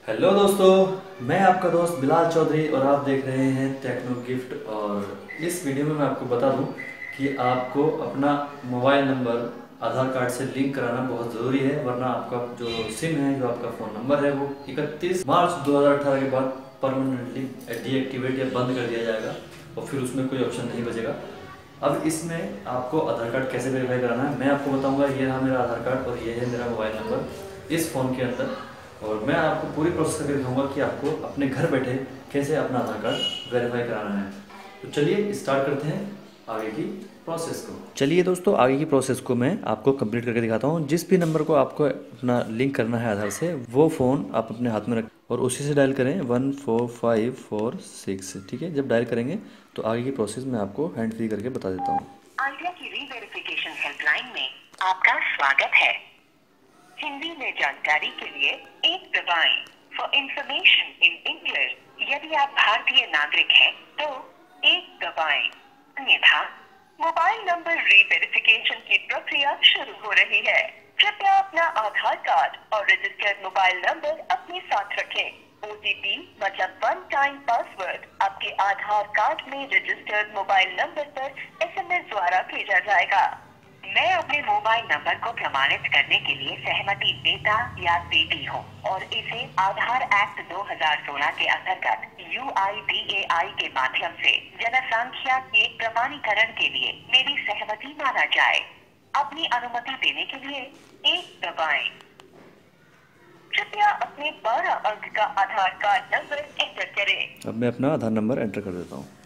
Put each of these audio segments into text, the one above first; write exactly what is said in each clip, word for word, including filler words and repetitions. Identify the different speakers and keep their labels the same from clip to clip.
Speaker 1: Hello दोस्तों, मैं आपका दोस्त बिलाल चौधरी और आप देख रहे हैं टेक्नो गिफ्ट। और इस वीडियो में मैं आपको बता दूं कि आपको अपना मोबाइल नंबर आधार कार्ड से लिंक कराना बहुत ज़रूरी है, वरना आपका जो सिम है, जो आपका फ़ोन नंबर है, वो इकतीस मार्च दो हज़ार अठारह के बाद परमानेंटली डीएक्टिवेट या बंद कर दिया जाएगा और फिर उसमें कोई ऑप्शन नहीं बचेगा। अब इसमें आपको आधार कार्ड कैसे वेरीफाई कराना है मैं आपको बताऊंगा। ये रहा मेरा आधार कार्ड और ये है मेरा मोबाइल नंबर इस फ़ोन के अंदर, और मैं आपको पूरी प्रोसेस करके दिखाऊंगा कि आपको अपने घर बैठे कैसे अपना आधार कार्ड वेरीफाई कराना है। तो चलिए स्टार्ट करते हैं आगे की प्रोसेस को। चलिए दोस्तों, आगे की प्रोसेस को मैं आपको कंप्लीट करके दिखाता हूँ। जिस भी नंबर को आपको अपना लिंक करना है आधार से, वो फ़ोन आप अपने हाथ में रख और उसी से डायल करें one four five four six. ठीक है, जब डायल करेंगे तो आगे की प्रोसेस मैं आपको हैंड फ्री करके बता देता हूँ।
Speaker 2: आइडिया की रीवेरिफिकेशन हेल्पलाइन में आपका स्वागत है। हिंदी में जानकारी के लिए एक दबाएं। फॉर इंफॉर्मेशन इन इंग्लिश, यदि आप भारतीय नागरिक हैं तो एक दबाएं, अन्यथा मोबाइल नंबर रीवेरिफिकेशन की प्रक्रिया शुरू हो रही है। कृपया अपना आधार कार्ड और रजिस्टर्ड मोबाइल नंबर अपने साथ रखें। ओटीपी मतलब वन टाइम पासवर्ड आपके आधार कार्ड में रजिस्टर्ड मोबाइल नंबर पर एसएमएस द्वारा भेजा जाएगा। मैं अपने मोबाइल नंबर को प्रमाणित करने के लिए सहमति देता या देती हूँ और इसे आधार एक्ट दो हज़ार सोलह के अंतर्गत यू आई डी ए आई के माध्यम से जनसंख्या के प्रमाणीकरण के लिए मेरी सहमति माना जाए। अपनी अनुमति देने के लिए एक दबाएं। कृपया अपने बारह अंक का आधार कार्ड नंबर एंटर करें।
Speaker 1: अब मैं अपना आधार नंबर एंटर कर देता हूँ।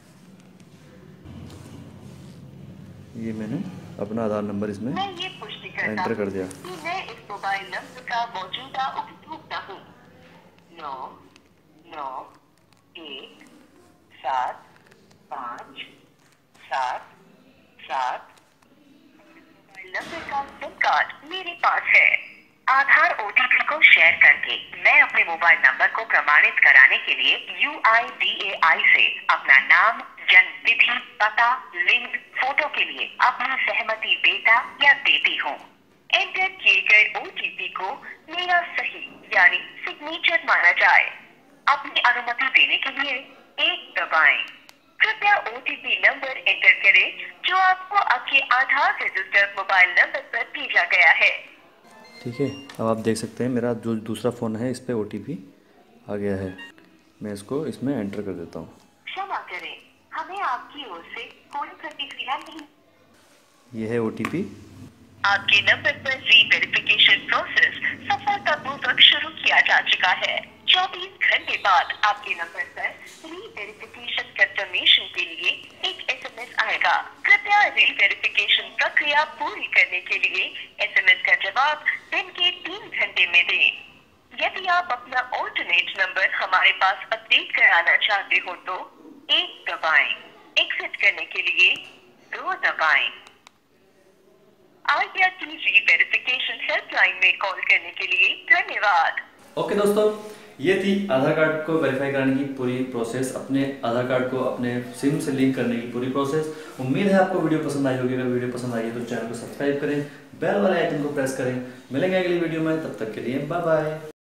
Speaker 1: ये मैंने अपना आधार नंबर इसमें
Speaker 2: मैं ये पुष्टि करता
Speaker 1: एंटर कर दिया
Speaker 2: कि मैं इस मोबाइल नंबर का मौजूदा उपभोक्ता हूँ। नौ नौ एक सात पाँच सात सात मोबाइल नंबर का सिम कार्ड मेरे पास है। आधार ओटीपी को शेयर करके मैं अपने मोबाइल नंबर को प्रमाणित कराने के लिए यू आई डी ए आई से अपना नाम, जन्म तिथि, पता, लिंग, फोटो के लिए अपनी सहमति देता या देती हूँ। एंटर किए गए ओटीपी को मेरा सही यानी सिग्नेचर माना जाए। अपनी अनुमति देने के लिए एक दबाएं। कृपया ओटीपी नंबर एंटर करें जो आपको आपके आधार रजिस्टर्ड मोबाइल नंबर पर भेजा गया है।
Speaker 1: ठीक है, अब आप देख सकते हैं मेरा जो दूसरा फ़ोन है इस पर ओ टी पी आ गया है। मैं इसको इसमें एंटर कर देता हूँ।
Speaker 2: क्षमा करें, हमें आपकी ओर से कोई प्रतिक्रिया नहीं।
Speaker 1: ये है ओ टी पी।
Speaker 2: आपके नंबर पर रीवेरिफिकेशन प्रोसेस सफलतापूर्वक शुरू किया जा चुका है। चौबीस घंटे बाद आपके नंबर पर रीवेरिफिकेशन कंफर्मेशन के लिए एक एसएमएस आएगा। कृपया रीवेरिफिकेशन प्रक्रिया पूरी करने के लिए एसएमएस का जवाब दिन के तीन घंटे में दें। यदि आप अपना ऑल्टरनेट नंबर हमारे पास अपडेट कराना चाहते हो तो एक दबाएं। एग्जिट करने के लिए दो दबाएं। आइडिया की रीवेरिफिकेशन हेल्पलाइन में कॉल करने के लिए धन्यवाद।
Speaker 1: ओके दोस्तों, ये थी आधार कार्ड को वेरीफाई कराने की पूरी प्रोसेस, अपने आधार कार्ड को अपने सिम से लिंक करने की पूरी प्रोसेस। उम्मीद है आपको वीडियो पसंद आई होगी। अगर वीडियो पसंद आई है तो चैनल को सब्सक्राइब करें, बेल वाले आइकन को प्रेस करें। मिलेंगे अगली वीडियो में, तब तक के लिए बाय बाय।